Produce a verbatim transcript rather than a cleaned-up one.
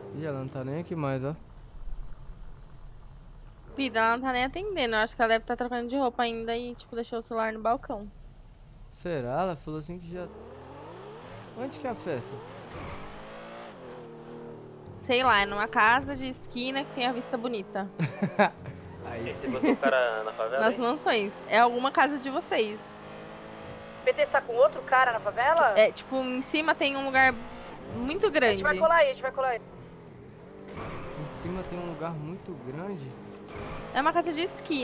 Ih, ela não tá nem aqui mais, ó. Vida, ela não tá nem atendendo. Eu acho que ela deve estar trocando de roupa ainda e, tipo, deixou o celular no balcão. Será? Ela falou assim que já... Onde que é a festa? Sei lá, é numa casa de esquina que tem a vista bonita. Aí, Você botou o cara na favela, Nas hein? mansões. É alguma casa de vocês. O P T tá com outro cara na favela? É, tipo, em cima tem um lugar muito A gente vai grande. colar aí, a gente vai colar aí. em cima tem um lugar muito grande. É uma casa de esquina.